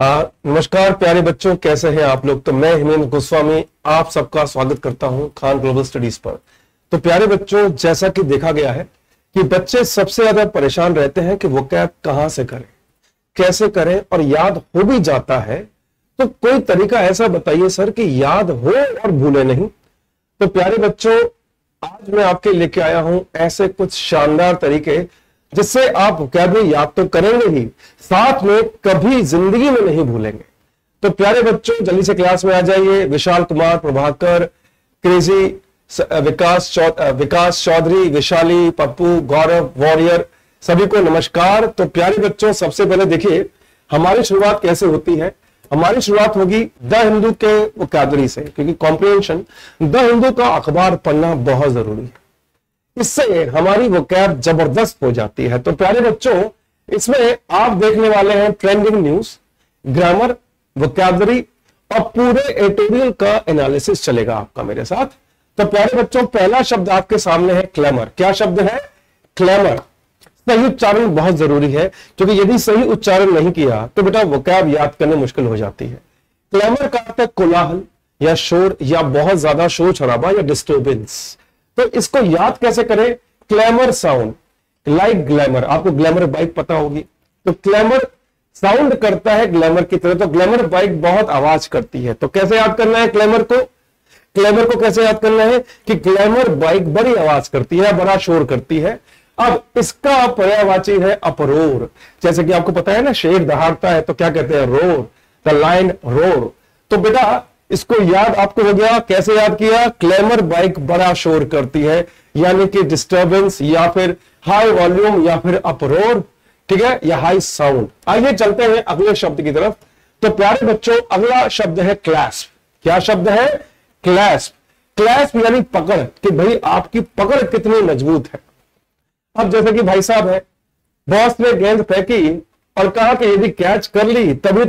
नमस्कार प्यारे बच्चों, कैसे हैं आप लोग। तो मैं हेमेंद्र गोस्वामी आप सबका स्वागत करता हूं खान ग्लोबल स्टडीज पर। तो प्यारे बच्चों, जैसा कि देखा गया है कि बच्चे सबसे ज्यादा परेशान रहते हैं कि वोकैब कहां से करें, कैसे करें, और याद हो भी जाता है तो कोई तरीका ऐसा बताइए सर कि याद हो और भूले नहीं। तो प्यारे बच्चों, आज मैं आपके लेके आया हूं ऐसे कुछ शानदार तरीके जिससे आप वोकैबुलरी याद तो करेंगे ही, साथ में कभी जिंदगी में नहीं भूलेंगे। तो प्यारे बच्चों, जल्दी से क्लास में आ जाइए। विशाल कुमार, प्रभाकर, क्रेजी, विकास चौधरी, विशाली, पप्पू, गौरव, वॉरियर, सभी को नमस्कार। तो प्यारे बच्चों, सबसे पहले देखिए हमारी शुरुआत कैसे होती है। हमारी शुरुआत होगी द हिंदू के वोकैबुलरी से, क्योंकि कॉम्प्रिहेंशन द हिंदू का अखबार पढ़ना बहुत जरूरी है। इससे हमारी वोकैब जबरदस्त हो जाती है। तो प्यारे बच्चों, इसमें आप देखने वाले हैं ट्रेंडिंग न्यूज, ग्रामर, वोकैबुलरी और पूरे एडिटोरियल का एनालिसिस चलेगा आपका मेरे साथ। तो प्यारे बच्चों, पहला शब्द आपके सामने है क्लैमर। क्या शब्द है? क्लैमर। सही उच्चारण बहुत जरूरी है, क्योंकि यदि सही उच्चारण नहीं किया तो बेटा वोकैब याद करने मुश्किल हो जाती है। क्लैमर का अर्थ है कोलाहल या शोर या बहुत ज्यादा शोर शराबा या डिस्टर्बेंस। तो इसको याद कैसे करें? Clamour sound like glamour. आपको ग्लैमर बाइक पता होगी, तो क्लैमर साउंड करता है ग्लैमर की तरह। तो ग्लैमर बाइक बहुत आवाज करती है। तो कैसे याद करना है क्लैमर को? क्लैमर को कैसे याद करना है कि ग्लैमर बाइक बड़ी आवाज करती है, बड़ा शोर करती है। अब इसका पर्यायवाची है अपरोर। जैसे कि आपको पता है ना, शेर दहाड़ता है तो क्या कहते हैं? रोर। The lion roar. तो बेटा इसको याद आपको हो गया। कैसे याद किया? क्लैमर बाइक बड़ा शोर करती है, यानी कि डिस्टर्बेंस या फिर हाई वॉल्यूम या फिर अपरोर, ठीक है, या हाई साउंड। आइए चलते हैं अगले शब्द की तरफ। तो प्यारे बच्चों, अगला शब्द है क्लैस्प। क्या शब्द है? क्लैस्प। क्लैस्प यानी पकड़, कि भाई आपकी पकड़ कितनी मजबूत है। अब जैसे कि भाई साहब है, बॉस ने गेंद फेंकी और कहा कि यदि कैच कर ली तभी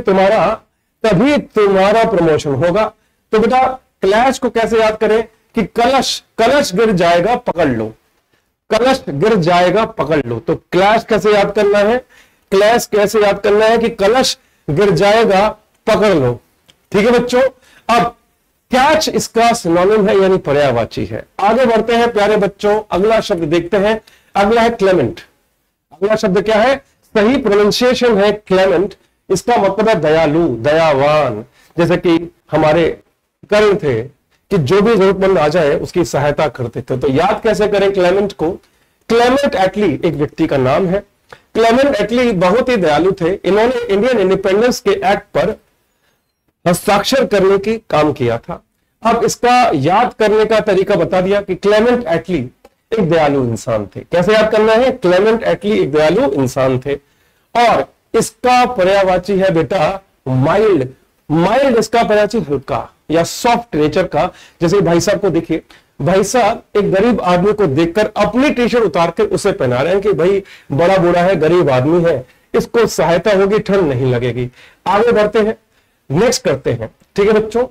तुम्हारा प्रमोशन होगा। तो बेटा क्लैश को कैसे याद करें कि कलश गिर जाएगा पकड़ लो, कलश गिर जाएगा पकड़ लो। तो क्लैश कैसे याद करना है? क्लैश कैसे याद करना है कि कलश गिर जाएगा पकड़ लो। ठीक है बच्चों। अब कैच इसका सिनोनिम है, यानी पर्यायवाची है। आगे बढ़ते हैं प्यारे बच्चों, अगला शब्द देखते हैं। अगला है क्लेमेंट। अगला शब्द क्या है? सही प्रोनाउंसिएशन है क्लेमेंट। इसका मतलब है दयालु, दयावान। जैसे कि हमारे कर्ण थे कि जो भी जरूरतमंद आ जाए उसकी सहायता करते थे। तो याद कैसे करें क्लेमेंट को? क्लेमेंट एटली एक व्यक्ति का नाम है। क्लेमेंट एटली बहुत ही दयालु थे। इन्होंने इंडियन इंडिपेंडेंस के एक्ट पर हस्ताक्षर करने की काम किया था। अब इसका याद करने का तरीका बता दिया कि क्लेमेंट एटली एक दयालु इंसान थे। कैसे याद करना है? क्लेमेंट एटली एक दयालु इंसान थे। और इसका पर्यायवाची है बेटा माइल्ड। माइल्ड इसका पर्यायवाची हल्का या सॉफ्ट नेचर का। जैसे भाई साहब को देखिए, भाई साहब एक गरीब आदमी को देखकर अपनी टी शर्ट उतार कर उसे पहना रहे हैं कि भाई बड़ा बूढ़ा है, गरीब आदमी है, इसको सहायता होगी, ठंड नहीं लगेगी। आगे बढ़ते हैं, नेक्स्ट करते हैं। ठीक है बच्चों,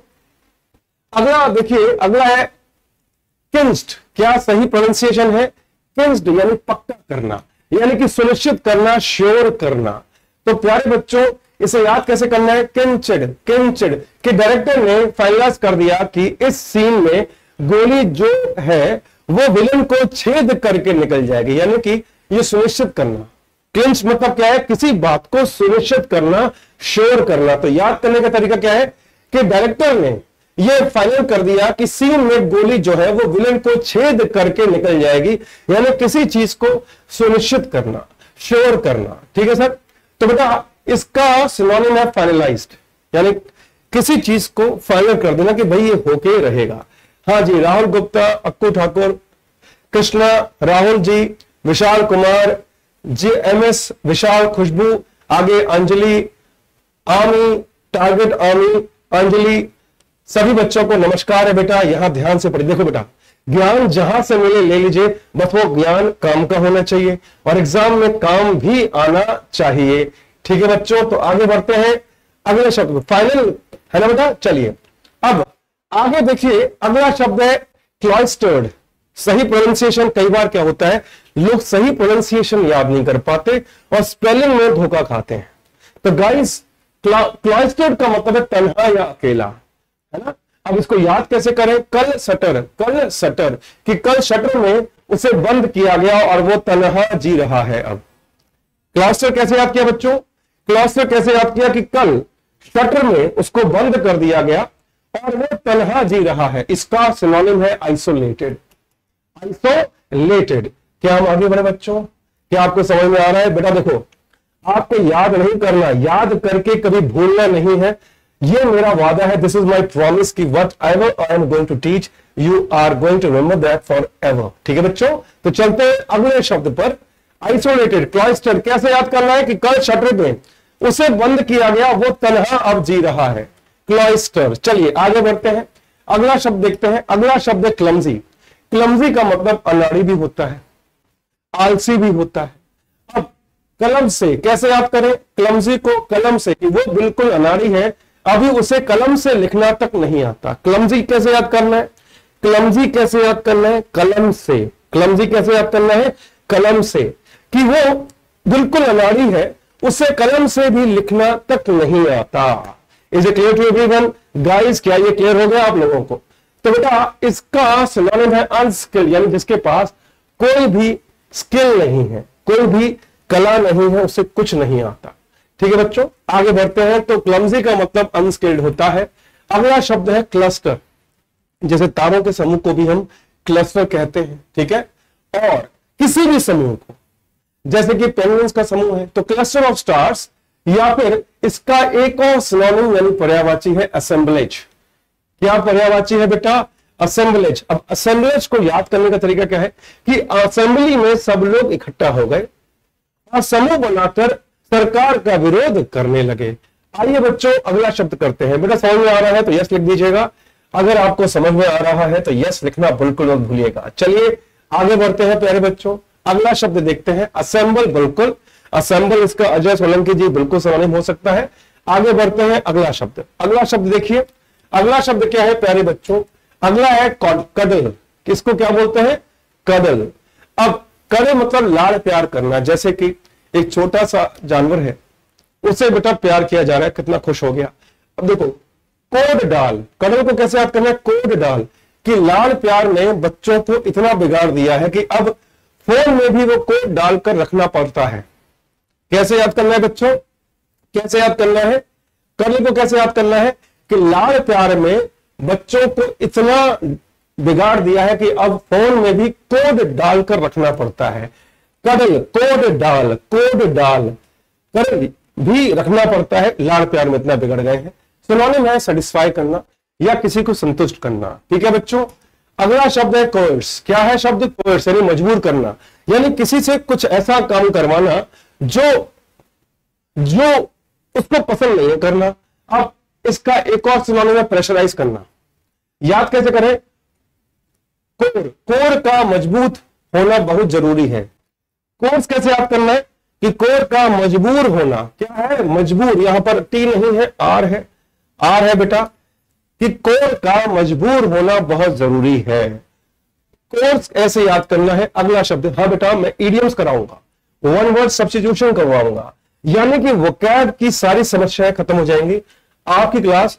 अगला देखिए, अगला है किंस्ड। क्या सही प्रोनाउंसिएशन है? किंस्ड यानी पक्का करना, यानी कि सुनिश्चित करना, श्योर करना। तो प्यारे बच्चों, इसे याद कैसे करना है? किंचिड। किंचिड कि डायरेक्टर ने फाइनलाइज कर दिया कि इस सीन में गोली जो है वो विलन को छेद करके निकल जाएगी, यानी कि ये सुनिश्चित करना। क्लिंच मतलब क्या है? किसी बात को सुनिश्चित करना, श्योर करना। तो याद करने का तरीका क्या है कि डायरेक्टर ने यह फाइनल कर दिया कि सीन में गोली जो है वो विलन को छेद करके निकल जाएगी, यानी किसी चीज को सुनिश्चित करना, श्योर करना। ठीक है सर। तो बेटा इसका सिनोनिम है फाइनलाइज्ड, यानी किसी चीज को फाइनल कर देना कि भाई ये होके रहेगा। हाँ जी, राहुल गुप्ता, अक्कू ठाकुर, कृष्णा, राहुल जी, विशाल कुमार जी, MS विशाल, खुशबू, आगे अंजलि, आमी, टारगेट आमी, अंजलि, सभी बच्चों को नमस्कार है बेटा। यहां ध्यान से पढ़िए। देखो बेटा, ज्ञान जहां से मिले ले लीजिए, बस वो ज्ञान काम का होना चाहिए और एग्जाम में काम भी आना चाहिए। ठीक है बच्चों। तो आगे बढ़ते हैं अगले शब्द, फाइनल है ना बेटा। चलिए अब आगे देखिए, अगला शब्द है क्लॉइस्टर्ड। सही प्रोनाउंसिएशन कई बार क्या होता है, लोग सही प्रोनाउंसिएशन याद नहीं कर पाते और स्पेलिंग में धोखा खाते हैं। तो गाइस क्लॉइस्टर्ड का मतलब है तन्हा या अकेला, है ना। अब इसको याद कैसे करें, कल शटर कि कल शटर में उसे बंद किया गया और वो तन्हा जी रहा है। अब क्लॉइस्टर कैसे याद किया बच्चों, क्लॉइस्टर कैसे याद किया कि कल शटर में उसको बंद कर दिया गया और वो तन्हा जी रहा है। इसका सिनोनिम है आइसोलेटेड, आइसोलेटेड। क्या हम आगे बढ़े बच्चों, क्या आपको समझ में आ रहा है? बेटा देखो, आपको याद नहीं करना, याद करके कभी भूलना नहीं है, ये मेरा वादा है। दिस इज माई प्रॉमिस कि whatever I am going to teach you are going to remember that forever. ठीक है बच्चों, तो चलते हैं अगले शब्द पर। आइसोलेटेड, क्लॉइस्टर्ड कैसे याद करना है कि कल शटर में उसे बंद किया गया, वो तन्हा अब जी रहा है। क्लॉइस्टर। चलिए आगे बढ़ते हैं, अगला शब्द देखते हैं। अगला शब्द है क्लमजी। क्लमजी का मतलब अनाड़ी भी होता है, आलसी भी होता है। अब कलम से कैसे याद करें क्लमजी को, कलम से कि वो बिल्कुल अनाड़ी है, अभी उसे कलम से लिखना तक नहीं आता। क्लमजी कैसे याद करना है, क्लमजी कैसे याद करना है, कलम से। क्लमजी कैसे याद करना है, कलम से, कि वो बिल्कुल अनाड़ी है, उसे कलम से भी लिखना तक नहीं आता। Is it clear to everyone guys? क्या ये क्लियर हो गया आप लोगों को? तो बेटा इसका सिनोनिम है अनस्किल्ड, यानी जिसके पास कोई भी स्किल नहीं है, कोई भी कला नहीं है, उसे कुछ नहीं आता। ठीक है बच्चों, आगे बढ़ते हैं। तो क्लमजी का मतलब अनस्किल्ड होता है। अगला शब्द है क्लस्टर, जैसे तारों के समूह को भी हम क्लस्टर कहते हैं। ठीक है, और किसी भी समूह को, जैसे कि पेंगुइन्स का समूह है तो क्लस्टर ऑफ स्टार्स, या फिर इसका एक और सिनोनिम यानी पर्यायवाची है असेंबलेज। क्या पर्यायवाची है बेटा? असेंबलेज। अब असेंबलेज को याद करने का तरीका क्या है कि असेंबली में सब लोग इकट्ठा हो गए और समूह बनाकर सरकार का विरोध करने लगे। आइए बच्चों अगला शब्द करते हैं। बेटा समझ में आ रहा है तो यस लिख दीजिएगा, अगर आपको समझ में आ रहा है तो यस लिखना बिल्कुल मत भूलिएगा। चलिए आगे बढ़ते हैं प्यारे बच्चों, अगला शब्द देखते हैं असेंबल। बिल्कुल असेंबल, इसका अजय सोलंकी जी बिल्कुल सिनोनिम हो सकता है। आगे बढ़ते हैं अगला शब्द। अगला शब्द देखिए, अगला शब्द क्या है प्यारे बच्चों? अगला है कडल। किसको क्या बोलते हैं? कडल। अब कडल मतलब लाड़ प्यार करना, जैसे कि एक छोटा सा जानवर है, उससे बेटा प्यार किया जा रहा है, कितना खुश हो गया। अब देखो कोड डाल, कडल को कैसे याद करना है? कोड डाल, कि लाड़ प्यार ने बच्चों को इतना बिगाड़ दिया है कि अब फोन में भी वो कोड डालकर रखना पड़ता है। कैसे याद करना है बच्चों? कैसे याद करना है? कडल को कैसे याद करना है कि लाड़ प्यार में बच्चों को इतना बिगाड़ दिया है कि अब फोन में भी कोड डालकर रखना पड़ता है। कडल, कोड डाल, कोड डाल कर भी रखना पड़ता है, लाड़ प्यार में इतना बिगड़ गए हैं। सिनोनिम है सेटिस्फाई करना या किसी को संतुष्ट करना। ठीक है बच्चों, अगला शब्द है कोर्स। क्या है शब्द? कोर्स, यानी मजबूर करना, यानी किसी से कुछ ऐसा काम करवाना जो उसको पसंद नहीं है करना। अब इसका एक और सिनोनिम है प्रेशराइज करना। याद कैसे करें? कोर का मजबूत होना बहुत जरूरी है। कोर्स कैसे याद करना है कि कोर का मजबूर होना। क्या है? मजबूर, यहां पर टी नहीं है, आर है, आर है बेटा, कि कोर का मजबूर होना बहुत जरूरी है। कोर्स ऐसे याद करना है। अगला शब्द, हाँ बेटा मैं इडियम्स कराऊंगा, वन वर्ड सब्स्टिट्यूशन करवाऊंगा, यानी कि वोकैब की सारी समस्याएं खत्म हो जाएंगी। आपकी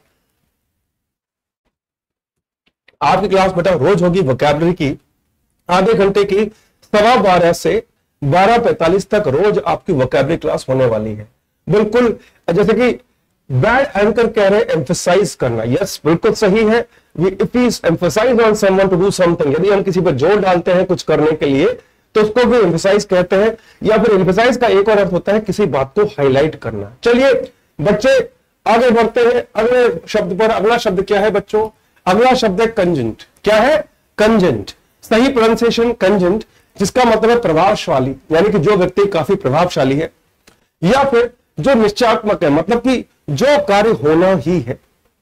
क्लास बेटा रोज होगी वोकैबलरी की, आधे घंटे की, 12:15 से 12:45 तक रोज आपकी वोकैबलरी क्लास होने वाली है। बिल्कुल जैसे कि बैड एंकर कह रहे एम्फसाइज करना, यस बिल्कुल सही है। If we emphasize on someone to do something, यदि हम किसी पर जोर डालते हैं कुछ करने के लिए तो उसको भी एम्फसाइज कहते हैं, या फिर एम्फसाइज का एक और अर्थ होता है किसी बात को हाईलाइट करना। चलिए बच्चे आगे बढ़ते हैं अगले शब्द पर। अगला शब्द क्या है बच्चों? अगला शब्द है कंजेंट। क्या है? कंजेंट। सही प्रोनाउंसिएशन कंजेंट, जिसका मतलब है प्रभावशाली, यानी कि जो व्यक्ति काफी प्रभावशाली है, या फिर जो निश्चयात्मक है, मतलब कि जो कार्य होना ही है।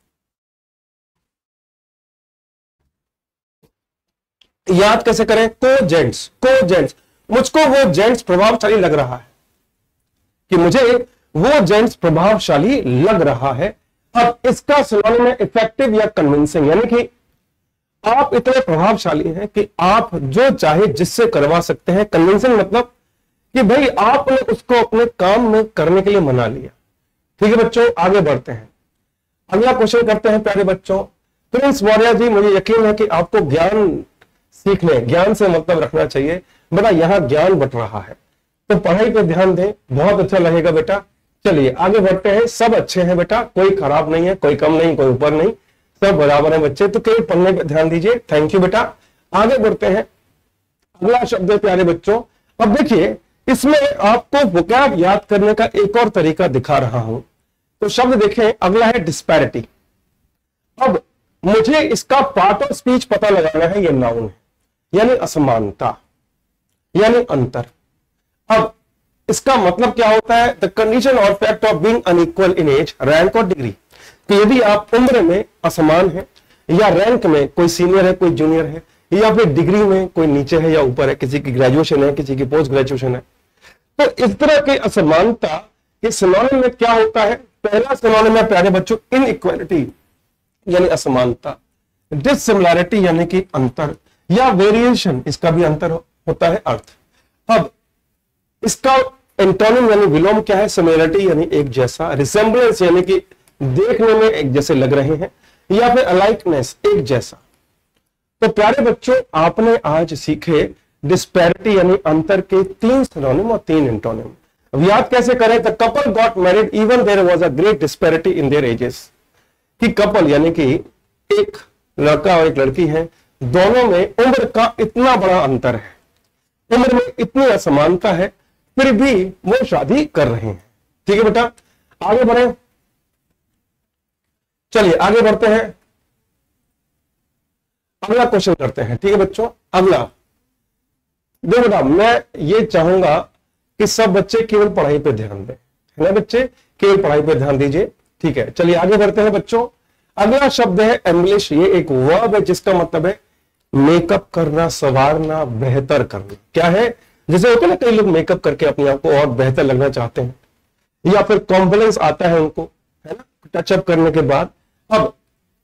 याद कैसे करें? कोजेंट्स, कोजेंट्स। मुझको वो जेंट्स प्रभावशाली लग रहा है, कि मुझे वो जेंट्स प्रभावशाली लग रहा है। अब इसका सिनोनिम है इफेक्टिव या कन्विंसिंग, यानी कि आप इतने प्रभावशाली हैं कि आप जो चाहे जिससे करवा सकते हैं। कन्विंसिंग मतलब कि भाई आपने उसको अपने काम में करने के लिए मना लिया। ठीक है बच्चों, आगे बढ़ते हैं, अगला क्वेश्चन करते हैं प्यारे बच्चों। प्रिंस मौर्य जी, मुझे यकीन है कि आपको ज्ञान सीखने, ज्ञान से मतलब रखना चाहिए बेटा, यहां ज्ञान बट रहा है, तो पढ़ाई पे ध्यान दें, बहुत अच्छा लगेगा बेटा। चलिए आगे बढ़ते हैं, सब अच्छे हैं बेटा, कोई खराब नहीं है, कोई कम नहीं, कोई ऊपर नहीं, सब बराबर है बच्चे, तो केवल पढ़ने पे ध्यान दीजिए। थैंक यू बेटा। आगे बढ़ते हैं, अगला शब्द है प्यारे बच्चों। अब देखिए, इसमें आपको वोकैब याद करने का एक और तरीका दिखा रहा हूं। तो शब्द देखें, अगला है डिस्पैरिटी। अब मुझे इसका पार्ट ऑफ स्पीच पता लगाना है, ये नाउन है, यानी असमानता, यानी अंतर। अब इसका मतलब क्या होता है? द कंडीशन और fact of being unequal in age, rank और डिग्री। कि यदि आप उम्र में असमान है, या रैंक में कोई सीनियर है, कोई जूनियर है, या फिर डिग्री में कोई नीचे है या ऊपर है, किसी की ग्रेजुएशन है, किसी की पोस्ट ग्रेजुएशन है, तो इस तरह की असमानता के सिनोनिम में क्या होता है? पहला सिनोनिम है प्यारे बच्चों इनइक्वालिटी, यानी असमानता, डिसिमिलैरिटी यानी कि अंतर, या वेरिएशन, इसका भी अंतर होता है अर्थ। अब इसका एंटोनिम यानी विलोम क्या है? सिमिलरिटी यानी एक जैसा, रिसेम्बलेंस यानी कि देखने में एक जैसे लग रहे हैं, या फिर अलाइकनेस, एक जैसा। तो प्यारे बच्चों, आपने आज सीखे डिस्पैरिटी यानी अंतर के 3 सिनोनिम और 3 एंटोनिम। अब याद कैसे करें? The couple got married even there was a great disparity in their ages. कि कपल यानी कि एक लड़का और एक लड़की है, दोनों में उम्र का इतना बड़ा अंतर है, उम्र में इतनी असमानता है, फिर भी वो शादी कर रहे हैं। ठीक है बेटा, आगे बढ़े। चलिए आगे बढ़ते हैं, अगला क्वेश्चन करते हैं। ठीक है बच्चों, अगला देखो बेटा, मैं ये चाहूंगा कि सब बच्चे केवल पढ़ाई पे ध्यान दें, है ना बच्चे, केवल पढ़ाई पे ध्यान दीजिए। ठीक है, चलिए आगे बढ़ते हैं बच्चों। अगला शब्द है एम्बलिश। ये एक वर्ब है जिसका मतलब है मेकअप करना, संवारना, बेहतर करना। क्या है? जैसे होता है ना, कई लोग मेकअप करके अपने आप को और बेहतर लगना चाहते हैं, या फिर कॉन्फिडेंस आता है उनको, है ना, टचअप करने के बाद। अब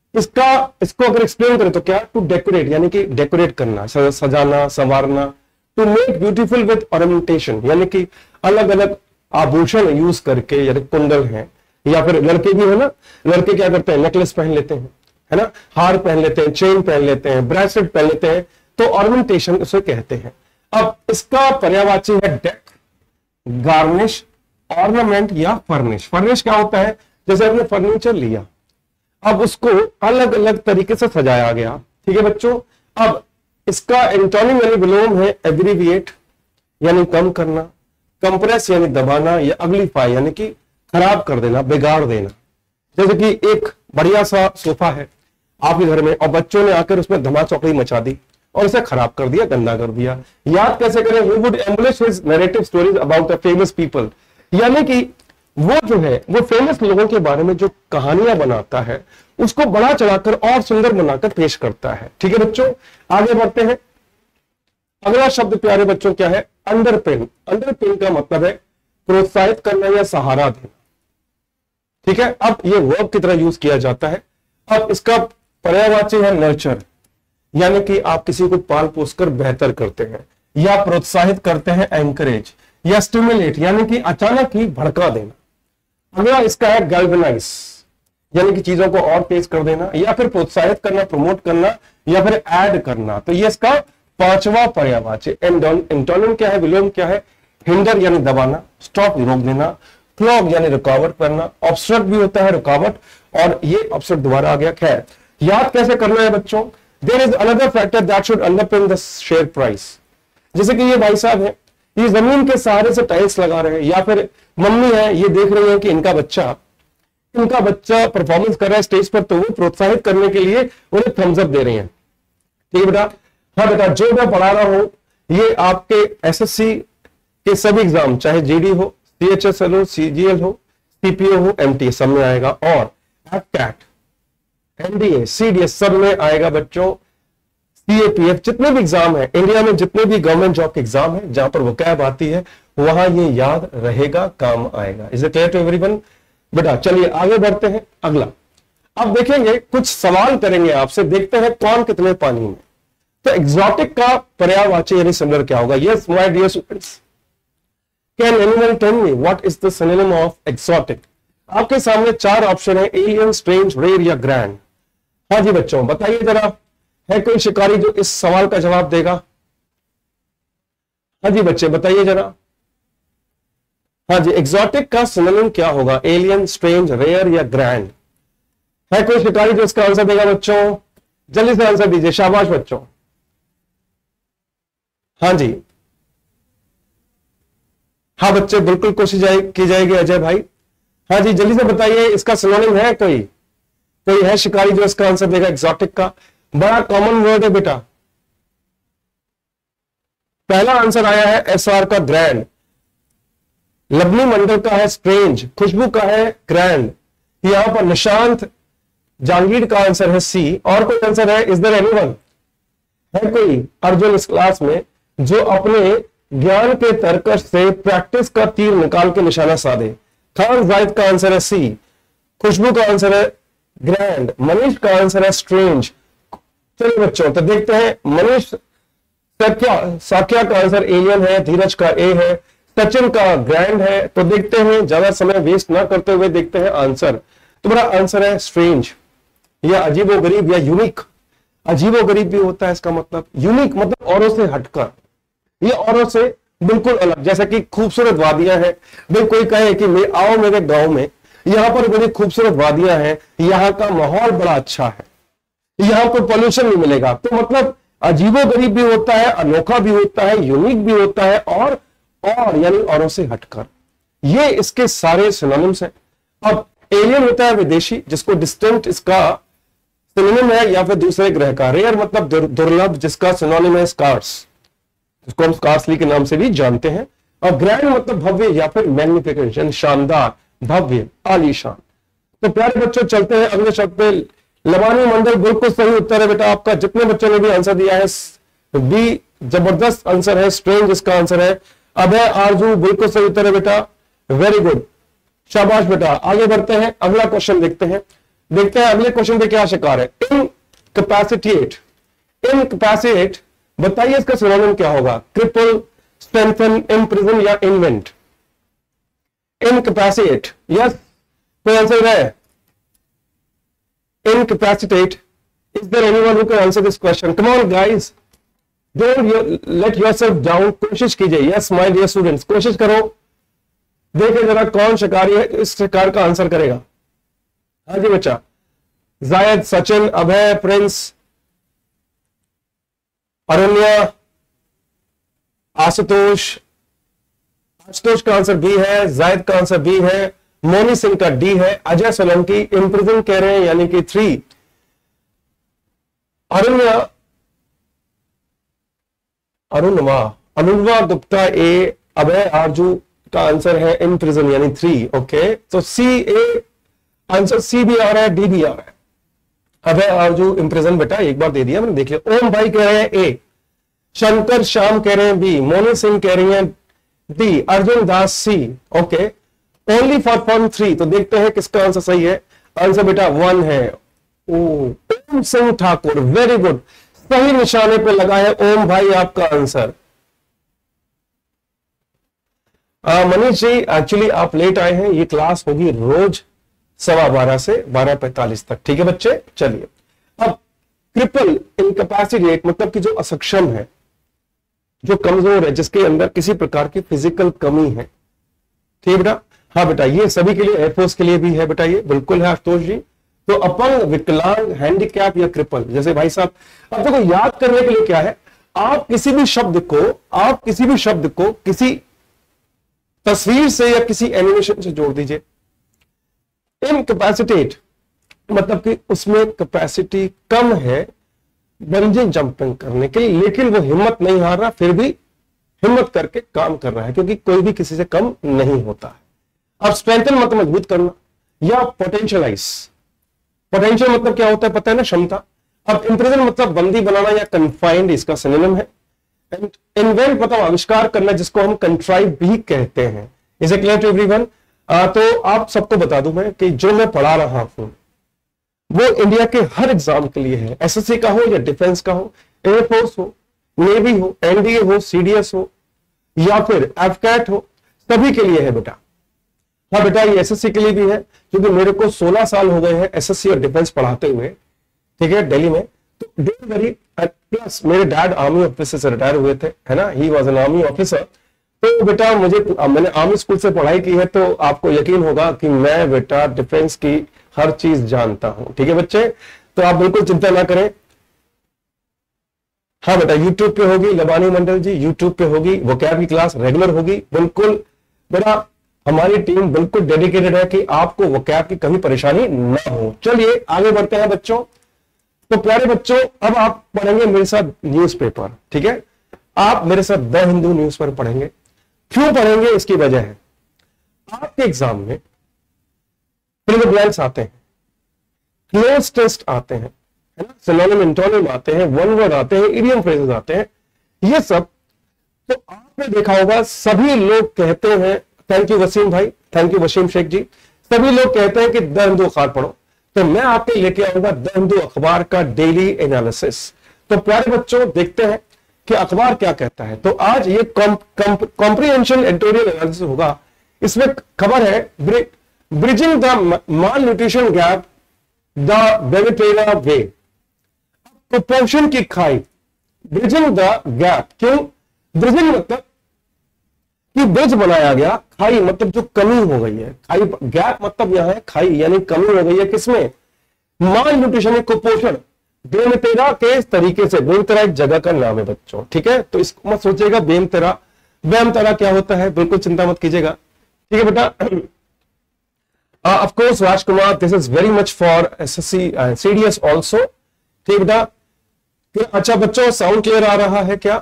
इसको अगर एक्सप्लेन करें तो क्या? टू डेकोरेट, यानी कि डेकोरेट करना, सजाना, संवारना। To make beautiful with ornamentation, यानी कि अलग अलग आभूषण यूज करके, यानी कुंडल है, या फिर लड़के भी है ना, लड़के क्या करते हैं? नेकलेस पहन लेते हैं, है ना, हार पहन लेते हैं, चेन पहन लेते हैं, ब्रेसलेट पहन लेते हैं, तो ऑर्नामेंटेशन उसे कहते हैं। अब इसका पर्यायवाची है डेक, गार्निश, ऑर्नामेंट या फर्निश। फर्निश क्या होता है? जैसे आपने फर्नीचर लिया, अब उसको अलग अलग तरीके से सजाया गया। ठीक है बच्चों, अब इसका एंटोनिम यानी विलोम है एब्रीविएट, यानी कम करना, कंप्रेस यानी दबाना, या अग्लीफाई यानी कि खराब कर देना, बिगाड़ देना। जैसे कि एक बढ़िया सा सोफा है आपके घर में, और बच्चों ने आकर उसमें धमाचौकड़ी मचा दी और इसे खराब कर दिया, गंदा कर दिया। याद कैसे करें? He would embellish his narrative stories about the famous people, यानी कि वो जो है वो फेमस लोगों के बारे में जो कहानियां बनाता है, उसको बड़ा चढ़ाकर और सुंदर बनाकर पेश करता है। ठीक है बच्चों, आगे बढ़ते हैं। अगला शब्द प्यारे बच्चों क्या है? अंडरपिन। अंडरपिन का मतलब है प्रोत्साहित करना या सहारा देना। ठीक है, अब ये वर्ब की तरह यूज किया जाता है। अब इसका पर्यायवाची है नर्चर, यानी कि आप किसी को पाल पोस कर बेहतर करते हैं, या प्रोत्साहित करते हैं एंकरेज, या स्टिमुलेट यानी कि अचानक ही भड़का देना। अगला इसका है गैल्वेनाइज, यानी कि चीजों को और तेज कर देना, या फिर प्रोत्साहित करना, प्रमोट करना, या फिर ऐड करना। तो ये इसका 5वां पर्यायवाची। एंटोनिम क्या है? विलोम क्या है? हिंडर यानी दबाना, स्टॉप रोक देना, क्लॉग यानी रुकावट करना, ऑब्स्ट्रक्ट भी होता है रुकावट, और ये ऑब्स्ट्रक्ट दोबारा आ गया। खैर, याद कैसे करना है बच्चों? There is another factor that should underpin the share price. जैसे कि ये भाई साहब है, ये जमीन के सहारे से टाइल्स लगा रहे हैं, या फिर मम्मी है, ये देख रही है कि इनका बच्चा परफॉर्मेंस कर रहा है स्टेज पर, तो वो प्रोत्साहित करने के लिए उन्हें थम्स अप दे रही हैं। ठीक है बेटा? हाँ बेटा, जो मैं पढ़ा रहा हूं ये आपके एसएससी के सभी एग्जाम, चाहे जीडी हो, सीएचएसएल हो, सीजीएल हो, सीपीओ हो, एमटीए, सब में आएगा, और एफकैट, एनडीए, सीडीएस, सब में आएगा बच्चों। सीएपीएफ, जितने भी एग्जाम है इंडिया में, जितने भी गवर्नमेंट जॉब के एग्जाम है जहां पर वोकैब आती है, वहां ये याद रहेगा, काम आएगा। Is it clear to everyone? बेटा चलिए आगे बढ़ते हैं। अगला अब देखेंगे, कुछ सवाल करेंगे आपसे, देखते हैं कौन कितने पानी में। तो एक्सोटिक का पर्यायवाची यानी सिमिलर क्या होगा? Yes my dear students, can anyone tell me what is the synonym of exotic? आपके सामने चार ऑप्शन है, एलियन, स्ट्रेंज, रेयर या ग्रैंड। हाँ जी बच्चों बताइए जरा, है कोई शिकारी जो इस सवाल का जवाब देगा? हाँ जी बच्चे बताइए जरा। हाँ जी, एग्जॉटिक का सिनोनिम क्या होगा? एलियन, स्ट्रेंज, रेयर या ग्रैंड? है कोई शिकारी जो इसका आंसर देगा बच्चों? जल्दी से आंसर दीजिए, शाबाश बच्चों। हाँ जी, हाँ बच्चे बिल्कुल कोशिश की जाएगी अजय भाई। हाँ जी जल्दी से बताइए, इसका सिनोनिम है कोई? कोई है शिकारी जो इसका आंसर देगा एग्जॉटिक का? बड़ा कॉमन वर्ड है बेटा। पहला आंसर आया है एसआर का ग्रैंड, लवली मंडल का है स्ट्रेंज, खुशबू का है ग्रैंड, यहां पर निशांत जहांगीर का आंसर है सी। और कोई आंसर है? Is there anyone? है कोई अर्जुन इस क्लास में जो अपने ज्ञान के तर्कश से प्रैक्टिस का तीर निकाल के निशाना साधे? खान जायद का आंसर है सी, खुशबू का आंसर है ग्रैंड, मनीष का आंसर है स्ट्रेंज। चलिए बच्चों तो देखते हैं, मनीष साक्या का आंसर एलियन है, धीरज का ए है, सचिन का ग्रैंड है। तो देखते हैं, ज्यादा समय वेस्ट ना करते हुए देखते हैं आंसर। तो मेरा आंसर है स्ट्रेंज, या अजीबोगरीब या यूनिक। अजीबोगरीब भी होता है इसका मतलब, यूनिक मतलब औरों से हटकर, ये औरों से बिल्कुल अलग। जैसे कि खूबसूरत वादियां हैं, भाई कोई कहे कि आओ मेरे गांव में, यहां पर बड़ी खूबसूरत वादियां हैं, यहाँ का माहौल बड़ा अच्छा है, यहां पर पॉल्यूशन नहीं मिलेगा। तो मतलब अजीबोगरीब भी होता है, अनोखा भी होता है, यूनिक भी होता है, और यानी औरों से हटकर। ये इसके सारे सिनोनिम्स हैं। अब एलियन होता है विदेशी, जिसको डिस्टेंट इसका सिनोनिम है, या फिर दूसरे ग्रह का। रेयर मतलब दुर्लभ, जिसका सिनोनिम है स्कार्स, जिसको हम स्कार्सली के नाम से भी जानते हैं। और ग्रैंड मतलब भव्य या फिर मैग्निफिकेंट, शानदार, भव्य, आलीशान। तो प्यारे बच्चों चलते हैं अगले शब्द पे। लवानी मंडल बिल्कुल सही उत्तर है बेटा आपका, जितने बच्चों ने भी आंसर दिया है बी जबरदस्त आंसर है। स्ट्रेंज इसका आंसर है। अभय आरजू बिल्कुल सही उत्तर है बेटा, वेरी गुड, शाबाश बेटा। आगे बढ़ते हैं, अगला क्वेश्चन देखते हैं अगले क्वेश्चन पे क्या शिकार है। इनकैपेसिटेट, इनकैपेसिटेट बताइए इसका सिनोनिम क्या होगा? क्रिपल, स्ट्रेंथन, इम्प्रिजन या इन्वेंट? इनकैपेसिटेट, यस कोई आंसर है? Incapacitate. Is there anyone who can answer this question? Come on guys, don't let yourself down. कोशिश कीजिए। Yes my dear students, कोशिश करो, देखें जरा कौन शिकारी है इस शिकार का आंसर करेगा। हाँ जी बच्चा, जायद, सचिन, अभय, प्रिंस, अरण्या, आशुतोष। आशुतोष का आंसर बी है, जायद का आंसर बी है, मोनी सिंह का डी है, अजय सोलंकी इम्प्रिजन कह रहे हैं यानी कि 3, अरुणवा गुप्ता ए, अभय आरजू का आंसर है इम्प्रिजन यानी 3। ओके, तो सी ए आंसर, सी भी आ रहा है, डी भी आ रहा है। अभय आरजू इम्प्रिजन बेटा एक बार दे दिया मैंने, देख लिया। ओम भाई कह रहे हैं ए, शंकर श्याम कह रहे हैं बी, मोनी सिंह कह रही हैं D, Arjun Das C. Okay, only for fun 3। तो देखते हैं किसका आंसर सही है। आंसर बेटा 1 है, ओम सिंह ठाकुर, वेरी गुड, सही निशाने पे लगा है ओम भाई आपका आंसर। मनीष जी एक्चुअली आप लेट आए हैं, ये क्लास होगी रोज 12:15 से 12:45 तक, ठीक है बच्चे। चलिए, अब क्रिपल, इनकैपेसिटेट मतलब कि जो असक्षम है, जो कमजोर है, जिसके अंदर किसी प्रकार की फिजिकल कमी है, ठीक है बेटा। हाँ बेटा, ये सभी के लिए, एयरफोर्स के लिए भी है बेटा, ये बिल्कुल है आशुतोष जी। तो अपंग, विकलांग, हैंडीकैप या क्रिपल, जैसे भाई साहब। अब देखो याद करने के लिए क्या है, आप किसी भी शब्द को किसी तस्वीर से या किसी एनिमेशन से जोड़ दीजिए। इनकैपेसिटेट मतलब कि उसमें कैपेसिटी कम है बंजिंग जंपिंग करने के लिए, लेकिन वो हिम्मत नहीं हार रहा, फिर भी हिम्मत करके काम कर रहा है, क्योंकि कोई भी किसी से कम नहीं होता है। अब स्ट्रेंथन मतलब मजबूत करना, या पोटेंशियलाइज। पोटेंशियल मतलब क्या होता है पता है ना, क्षमता। अब इम्प्रिजन मतलब बंदी बनाना या कन्फाइंड, इसका सिनोनिम है। इन्वेंट मतलब आविष्कार करना, जिसको हम कंट्राइव भी कहते हैं। Is it clear to everyone? तो आप सबको बता दूं मैं कि जो मैं पढ़ा रहा हूं वो इंडिया के हर एग्जाम के लिए है, एसएससी का हो या डिफेंस का हो, एयरफोर्स हो, नेवी हो, एनडीए हो, सीडीएस हो या फिर एफकैट हो, सभी के लिए है बेटा। हाँ बेटा, ये एसएससी के लिए भी है, क्योंकि मेरे को 16 साल हो गए हैं एसएससी और डिफेंस पढ़ाते हुए, ठीक है, दिल्ली में। तो डोंट वरी, प्लस मेरे डैड आर्मी ऑफिसर से रिटायर हुए थे, है ना, he was an army officer. तो बेटा मैंने आर्मी स्कूल से पढ़ाई की है, तो आपको यकीन होगा कि मैं बेटा डिफेंस की हर चीज जानता हूं, ठीक है बच्चे, तो आप बिल्कुल चिंता ना करें। हाँ बेटा, यूट्यूब पे होगी लबानी मंडल जी, यूट्यूब पे होगी, वोकैब की क्लास रेगुलर होगी, बिल्कुल बेटा, हमारी टीम बिल्कुल डेडिकेटेड है कि आपको वोकैब की कभी परेशानी ना हो। चलिए आगे बढ़ते हैं बच्चों। तो प्यारे बच्चों, अब आप पढ़ेंगे मेरे साथ न्यूज़पेपर, ठीक है, आप मेरे साथ द हिंदू न्यूज़पेपर पढ़ेंगे। क्यों पढ़ेंगे, इसकी वजह है, आपके एग्जाम में फिल द ब्लैंक्स आते हैं, क्लोज टेस्ट आते हैं, है ना, सिनोनिम एंटोनिम आते हैं, वन वर्ड आते हैं, इडियम फ्रेजेस आते हैं, ये सब। तो आपने देखा होगा सभी लोग कहते हैं, थैंक यू वसीम भाई, थैंक यू वसीम शेख जी, सभी लोग कहते हैं कि द हिंदू अखबार पढ़ो, तो मैं आपके लेके आऊंगा द हिंदू अखबार का डेली एनालिसिस। तो प्यारे बच्चों, देखते हैं कि अखबार क्या कहता है। तो आज ये कॉम्प्रिहेंशन एडिटोरियल एनालिसिस होगा। इसमें खबर है bridging the malnutrition gap the बेविटेरा वे, कुपोषण की खाई, ब्रिजिंग द गैप। क्यों ब्रिजिंग, मतलब कि ब्रिज बनाया गया, खाई मतलब जो कमी हो गई है, खाई, गैप मतलब यहां है खाई, यानी कमी हो गई है किसमें, माल न्यूट्रिशन, कुपोषण। बेमतेरा के इस तरीके से, बेमतेरा एक जगह का नाम है बच्चों, ठीक है, तो इसको मत सोचिएगा बेमतेरा, बेमतेरा क्या होता है, बिल्कुल चिंता मत कीजिएगा, ठीक है बेटा। Of course Rajkumar, this is very much for SSC CDS also, ठीक बेटा। अच्छा बच्चों, साउंड क्लियर आ रहा है क्या?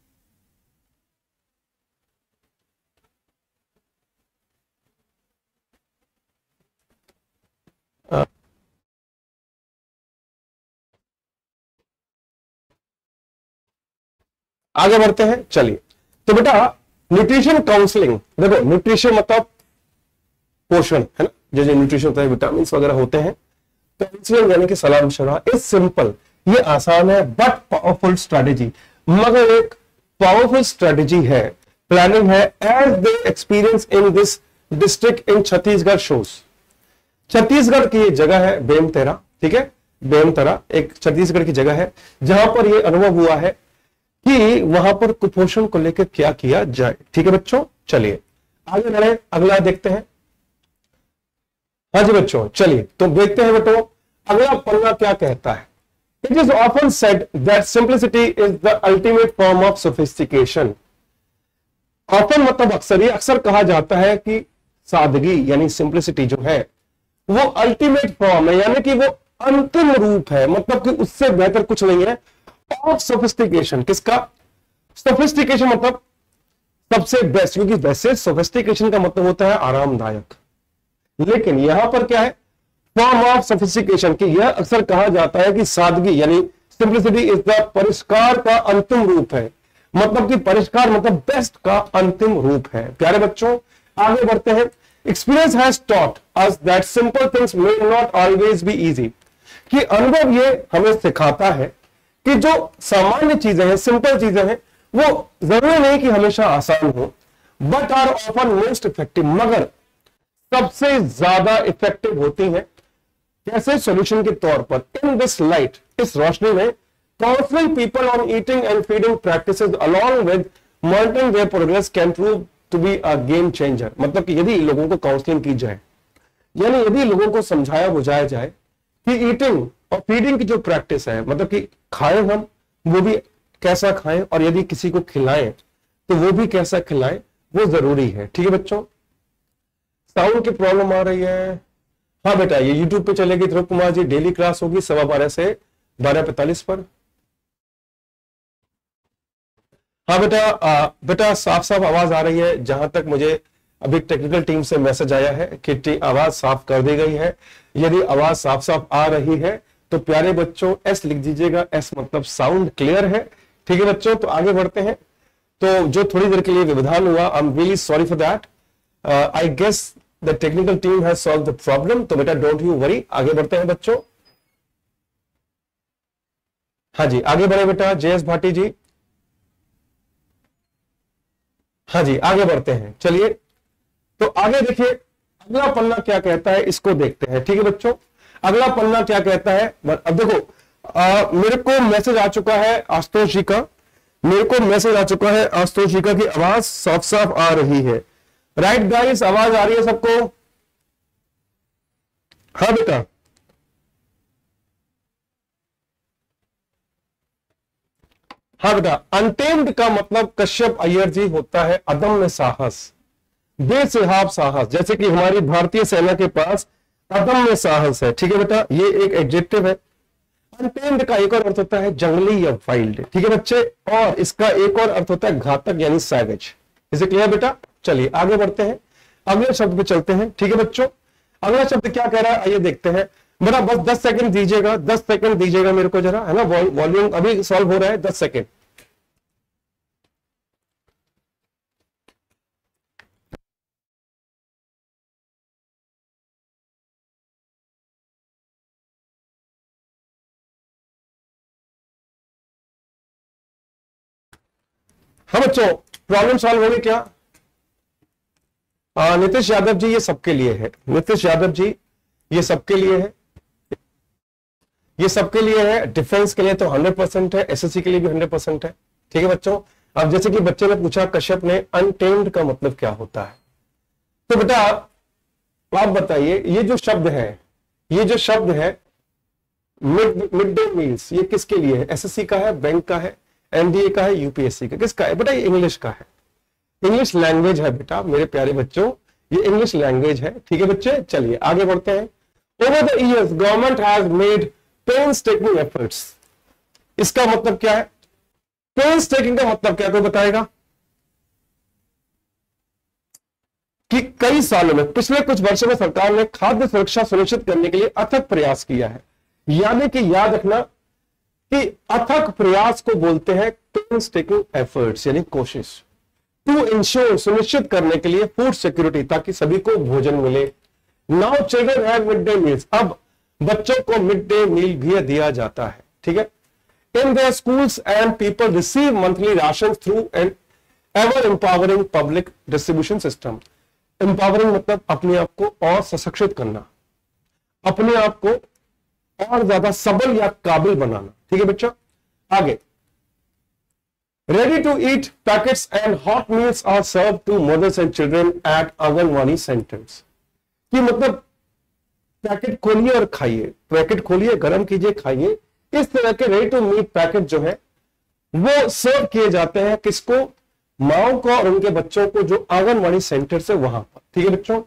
आगे बढ़ते हैं, चलिए। तो बेटा न्यूट्रिशन काउंसलिंग, देखो न्यूट्रिशन मतलब पोषण, है ना, जो जो न्यूट्रिशन होता है, विटामिन वगैरह होते हैं, काउंसलिंग यानी कि सलाह मशवरा इज सिंपल, ये आसान है बट पावरफुल स्ट्रेटेजी, मगर एक पावरफुल स्ट्रेटेजी है, प्लानिंग है, as they experience in this district in Chhattisgarh shows. Chhattisgarh की ये जगह है बेमतेरा, ठीक है, बेमतेरा एक छत्तीसगढ़ की जगह है जहां पर यह अनुभव हुआ है कि वहां पर कुपोषण को लेकर क्या किया जाए, ठीक है बच्चों। चलिए आगे बढ़े, अगला देखते हैं। हाँ जी बच्चों, चलिए तो देखते हैं बेटो अगला पन्ना क्या कहता है। It is often said that simplicity is the ultimate form of sophistication. Often मतलब अक्सर, ये अक्सर कहा जाता है कि सादगी यानी सिंप्लिसिटी जो है वो अल्टीमेट फॉर्म है, यानी कि वो अंतिम रूप है, मतलब कि उससे बेहतर कुछ नहीं है, ऑफ सोफिस्टिकेशन। किसका? सोफिस्टिकेशन मतलब सबसे बेस्ट, क्योंकि वैसे सोफिस्टिकेशन का मतलब होता है आरामदायक, लेकिन यहां पर क्या है, फॉर्म ऑफ सोफिस्टिकेशन, की यह अक्सर कहा जाता है कि सादगी यानी सिंप्लिसिटी इज द परिष्कार का अंतिम रूप है, मतलब कि परिष्कार मतलब बेस्ट का अंतिम रूप है। प्यारे बच्चों आगे बढ़ते हैं। Experience has taught us that simple things may not always be easy, कि अनुभव ये हमें सिखाता है कि जो सामान्य चीजें हैं, सिंपल चीजें हैं, वो जरूरी नहीं कि हमेशा आसान हो, but are often most effective, मगर सबसे ज्यादा इफेक्टिव होती हैं। कैसे? सॉल्यूशन के तौर पर। इन दिस लाइट, इस रोशनी में, counselling people on eating and feeding practices along with monitoring their progress can prove to be a game changer. मतलब कि यदि लोगों को काउंसलिंग की जाए, यानी यदि लोगों को समझाया बुझाया जाए कि ईटिंग और फीडिंग की जो प्रैक्टिस है, मतलब कि खाएं हम, वो भी कैसा खाएं, और यदि किसी को खिलाएं तो वो भी कैसा खिलाएं, वो जरूरी है, ठीक है बच्चों। साउंड की प्रॉब्लम आ रही है? हाँ बेटा, ये यूट्यूब पे चलेगी ध्रुव कुमार जी, डेली क्लास होगी 12:15 से 12:45 पर। हाँ बेटा, बेटा साफ साफ आवाज आ रही है, जहां तक मुझे अभी टेक्निकल टीम से मैसेज आया है कि आवाज साफ कर दी गई है। यदि आवाज साफ साफ आ रही है तो प्यारे बच्चों एस लिख दीजिएगा, एस मतलब साउंड क्लियर है, ठीक है बच्चों। तो आगे बढ़ते हैं। तो जो थोड़ी देर के लिए व्यवधान हुआ, I am really sorry for that, I guess the technical team has solve the problem. तो बेटा डोंट यू वरी, आगे बढ़ते हैं बच्चों। हाँ जी आगे बढ़े बेटा, जेएस भाटी जी। हाँ जी आगे बढ़ते हैं, चलिए। तो आगे देखिए, अगला पन्ना क्या कहता है इसको देखते हैं। ठीक है बच्चों, अगला पन्ना क्या कहता है। अब देखो मेरे को मैसेज आ चुका है आशुतोष जी का, मेरे को मैसेज आ चुका है आशुतोष जी का कि आवाज साफ साफ आ रही है। राइट गाइस, आवाज आ रही है सबको? हाँ बेटा, हाँ बेटा। अनटेम्ड का मतलब कश्यप अय्यर जी होता है अदम्य साहस, बेसिहाब साहस, जैसे कि हमारी भारतीय सेना के पास अदम्य साहस है। ठीक है बेटा, ये एक एडजेक्टिव है। अनटेम्ड का एक और अर्थ होता है जंगली या वाइल्ड। ठीक है बच्चे, और इसका एक और अर्थ होता है घातक यानी सैवेज। इसे क्लियर बेटा? चलिए आगे बढ़ते हैं, अगले शब्द पे चलते हैं। ठीक है बच्चों, अगला शब्द क्या कह रहा है आइए देखते हैं। बेटा बस 10 सेकंड दीजिएगा, 10 सेकंड दीजिएगा मेरे को जरा, है ना। वॉल्यूम अभी सॉल्व हो रहा है, 10 सेकंड। हाँ बच्चों, प्रॉब्लम सॉल्व होगी क्या? नीतीश यादव जी ये सबके लिए है, नीतीश यादव जी ये सबके लिए है, ये सबके लिए है। डिफेंस के लिए तो 100% है, एसएससी के लिए भी 100% है। ठीक है बच्चों, अब जैसे कि बच्चे ने पूछा कश्यप ने अनटेम्ड का मतलब क्या होता है, तो बेटा आप बताइए ये जो शब्द है, ये जो शब्द है मिड डे मील्स, ये किसके लिए है? एसएससी का है, बैंक का है, एनडीए का है, यूपीएससी का, किसका है बेटा? ये इंग्लिश का है, इंग्लिश लैंग्वेज है बेटा मेरे प्यारे बच्चों, ये इंग्लिश लैंग्वेज है। ठीक है बच्चे, चलिए आगे बढ़ते हैं। Over the years government has made painstaking efforts, इसका मतलब क्या है? पेन्सटेकिंग का मतलब क्या कोई बताएगा? कि कई सालों में, पिछले कुछ वर्षों में सरकार ने खाद्य सुरक्षा सुनिश्चित करने के लिए अथक प्रयास किया है। यानी कि याद रखना कि अथक प्रयास को बोलते हैं पेन्सटेकिंग एफर्ट्स, यानी कोशिश। टू इंश्योर, सुनिश्चित करने के लिए, फूड सिक्योरिटी, ताकि सभी को भोजन मिले। Now children have mid day meals, अब बच्चों को मिड डे मील भी दिया जाता है। ठीक है, in their schools and people receive monthly ration through an ever empowering public distribution system. Empowering मतलब अपने आप को और सशक्त करना, अपने आप को और ज्यादा सबल या काबिल बनाना। ठीक है बच्चा, आगे। Ready to eat packets and hot meals are serve to mothers and children at anganwadi centres. कि मतलब पैकेट खोलिए और खाइए, पैकेट खोलिए, गर्म कीजिए, खाइए। इस तरह के रेडी टू मीट पैकेट जो है वो सर्व किए जाते हैं किसको? माओ को और उनके बच्चों को जो आंगनवाड़ी सेंटर से वहां पर। ठीक है बच्चों,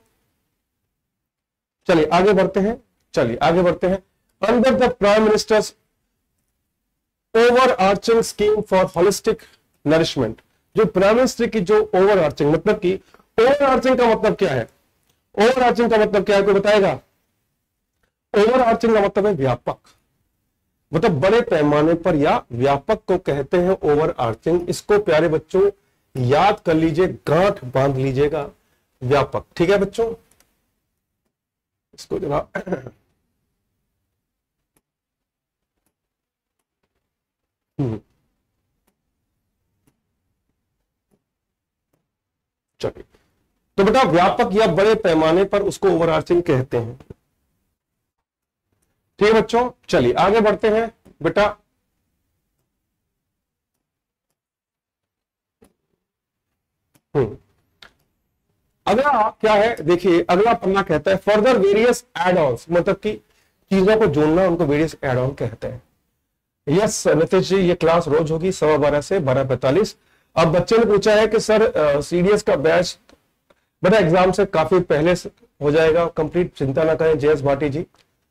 चलिए आगे बढ़ते हैं, चलिए आगे बढ़ते हैं। Under the prime minister's overarching scheme for holistic nourishment, जो प्राइम मिनिस्टर की जो ओवर आर्चिंग, मतलब कि ओवर आर्चिंग का मतलब क्या है? ओवर आर्चिंग का मतलब क्या है कोई बताएगा? ओवर आर्चिंग का मतलब है व्यापक, मतलब बड़े पैमाने पर या व्यापक को कहते हैं ओवर आर्चिंग। इसको प्यारे बच्चों याद कर लीजिए, गांठ बांध लीजिएगा, व्यापक। ठीक है बच्चों, इसको जरा चलिए, तो बेटा व्यापक या बड़े पैमाने पर उसको ओवरआर्चिंग कहते हैं। ठीक है बच्चों, चलिए आगे बढ़ते हैं बेटा। अगला क्या है देखिए, अगला पन्ना कहता है फर्दर वेरियस एड ऑन्स, मतलब कि चीजों को जोड़ना, उनको वेरियस एड ऑन कहते हैं। यस नितिश जी, ये क्लास रोज होगी 12:15 से 12:45। अब बच्चे ने पूछा है कि सर सीडीएस का बैच बेटा एग्जाम से काफी पहले हो जाएगा कंप्लीट, चिंता ना करें जेएस भाटी जी।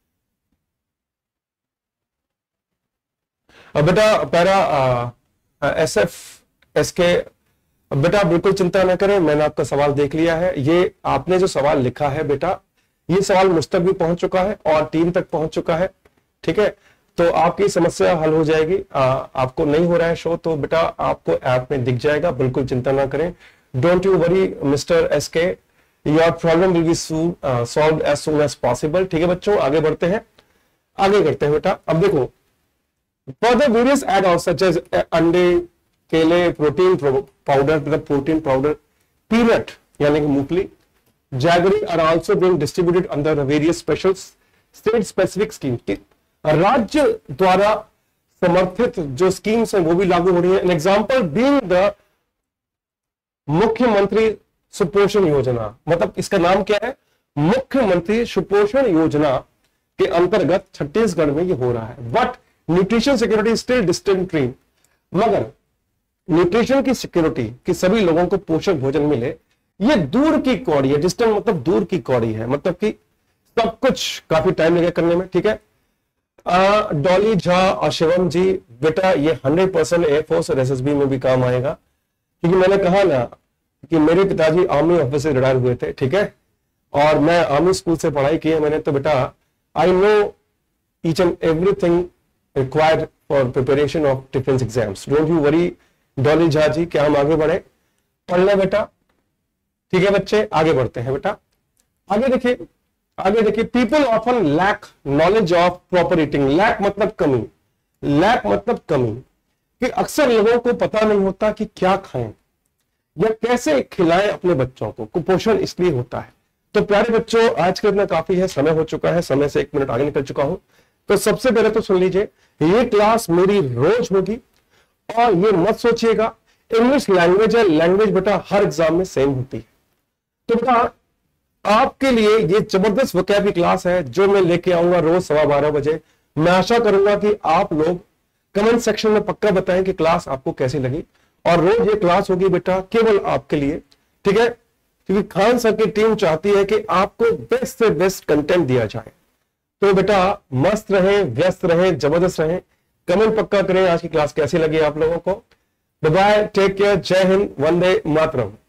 अब बेटा पैरा एसएफ एसके, बेटा बिल्कुल चिंता ना करें, मैंने आपका सवाल देख लिया है। ये आपने जो सवाल लिखा है बेटा, ये सवाल मुझ तक भी पहुंच चुका है और टीम तक पहुंच चुका है। ठीक है, तो आपकी समस्या हल हो जाएगी। आपको नहीं हो रहा है शो तो बेटा आपको ऐप में दिख जाएगा, बिल्कुल चिंता ना करें। Don't you worry mister SK, your problem will be solved as soon as possible. ठीक है बच्चों, आगे बढ़ते हैं, आगे करते हैं बेटा। अब देखो for the various add on such as अंडे, केले, प्रोटीन पाउडर मतलब प्रोटीन पाउडर, पीनट यानी कि मूंगफली, jaggery are also being distributed under various special state specific scheme. राज्य द्वारा समर्थित जो स्कीम्स हैं वो भी लागू हो रही है। एन एग्जाम्पल बीइंग द मुख्यमंत्री सुपोषण योजना, मतलब इसका नाम क्या है, मुख्यमंत्री सुपोषण योजना के अंतर्गत छत्तीसगढ़ में ये हो रहा है। But nutrition security still distant dream, मगर न्यूट्रिशन की सिक्योरिटी कि सभी लोगों को पोषक भोजन मिले, ये दूर की कौड़ी है। डिस्टेंट मतलब दूर की कौड़ी है, मतलब कि सब कुछ काफी टाइम लगेगा करने में, ठीक है। डॉली झा और शिवम जी, बेटा ये 100% एयरफोर्स और एसएसबी में भी काम आएगा, क्योंकि मैंने कहा ना कि मेरे पिताजी आर्मी ऑफिसर से रिटायर हुए थे, ठीक है, और मैं आर्मी स्कूल से पढ़ाई की है मैंने, तो बेटा I know each and everything required for preparation of defence exams. Don't you worry Dolly Jha ji, क्या हम आगे बढ़े, पढ़ना बेटा, ठीक है बच्चे, आगे बढ़ते हैं बेटा। आगे देखिए people often lack knowledge of proper eating. Lack मतलब कमी, लैक मतलब कमी, कि अक्सर लोगों को पता नहीं होता कि क्या खाएं या कैसे खिलाएं अपने बच्चों को। कुपोषण इसलिए होता है। तो प्यारे बच्चों, आज के इतना काफी है, समय हो चुका है, समय से 1 मिनट आगे निकल चुका हूं। तो सबसे पहले तो सुन लीजिए, ये क्लास मेरी रोज होगी, और ये मत सोचिएगा इंग्लिश लैंग्वेज है, लैंग्वेज बेटा हर एग्जाम में सेम होती है। तो बेटा आपके लिए ये जबरदस्त वोकैब की क्लास है जो मैं लेके आऊंगा रोज 12:15 बजे। मैं आशा करूंगा कि आप लोग कमेंट सेक्शन में पक्का बताएं कि क्लास आपको कैसी लगी, और रोज ये क्लास होगी बेटा केवल आपके लिए, ठीक है, क्योंकि खान सर की टीम चाहती है कि आपको बेस्ट से बेस्ट कंटेंट दिया जाए। तो बेटा मस्त रहें, व्यस्त रहें, जबरदस्त रहें, कमेंट पक्का करें आज की क्लास कैसी लगी आप लोगों को। बाय बाय, टेक केयर, जय हिंद, वंदे मातरम।